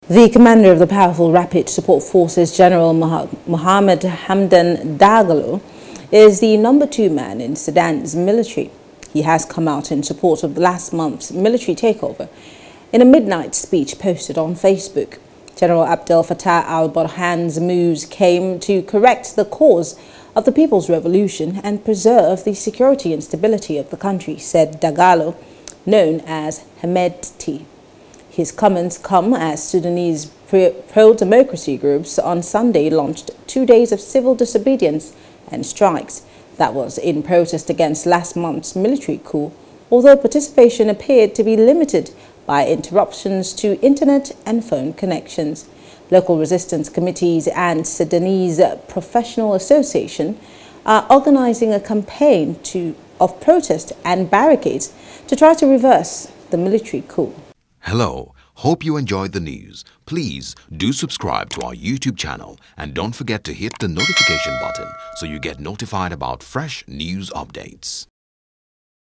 The commander of the powerful Rapid Support Forces, General Mohammed Hamdan Dagalo, is the number 2 man in Sudan's military. He has come out in support of last month's military takeover. In a midnight speech posted on Facebook, General Abdel Fattah al-Burhan's moves came to correct the cause of the People's Revolution and preserve the security and stability of the country, said Dagalo, known as Hemedti. His comments come as Sudanese pro-democracy groups on Sunday launched 2 days of civil disobedience and strikes. That was in protest against last month's military coup, although participation appeared to be limited by interruptions to internet and phone connections. Local resistance committees and Sudanese Professional Association are organizing a campaign of protest and barricades to try to reverse the military coup. Hello, hope you enjoyed the news. Please do subscribe to our YouTube channel and don't forget to hit the notification button so you get notified about fresh news updates.